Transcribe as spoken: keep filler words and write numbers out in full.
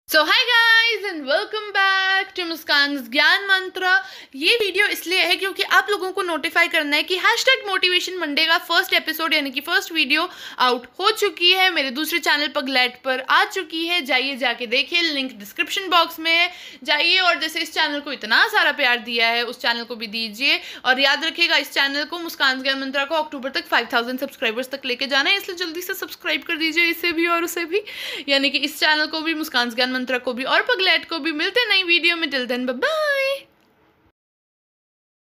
So hi guys and welcome back to Muskan Gyan Mantra. ये video इसलिए है क्योंकि आप लोगों को नोटिफाई करना है कि हैशटैग मोटिवेशन मंडे का फर्स्ट एपिसोड यानी कि फर्स्ट वीडियो आउट हो चुकी है, मेरे दूसरे चैनल पगलैट पर आ चुकी है। जाइए जाके देखिए, लिंक डिस्क्रिप्शन बॉक्स में है, जाइए। और जैसे इस चैनल को इतना सारा प्यार दिया है उस चैनल को भी दीजिए। और याद रखिएगा, इस चैनल को मुस्कान ज्ञान मंत्रा को अक्टूबर तक फाइव थाउजेंड सब्सक्राइबर्स तक लेके जाना है, इसलिए जल्दी से सब्सक्राइब कर दीजिए इसे भी और उसे भी, यानी कि इस चैनल को भी, मुस्कान ज्ञान मंत्रा को भी और पगलैट को भी। मिलते हैं नई वीडियो में, टिल देन बाय बाय।